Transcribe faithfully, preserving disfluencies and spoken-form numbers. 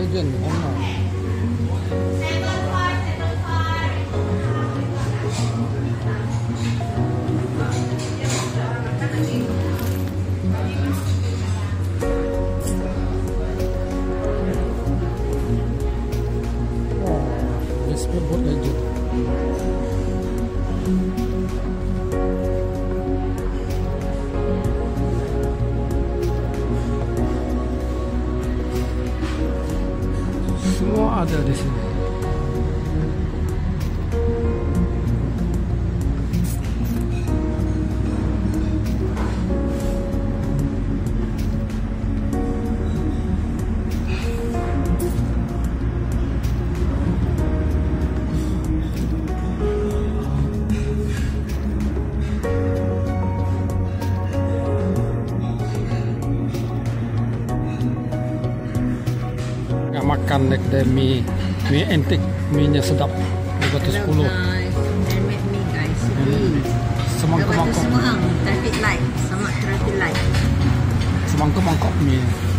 Legend, Honor. Oh, this speedboat Legend. Semua ada di sini. Makan dek dek mie mie antik, mie nya sedap. dua ratus sepuluh. Handmade mie guys. Hmm. Semangkuk mangkuk. Semua traffic light, sama traffic light. Semangkuk mangkuk mie.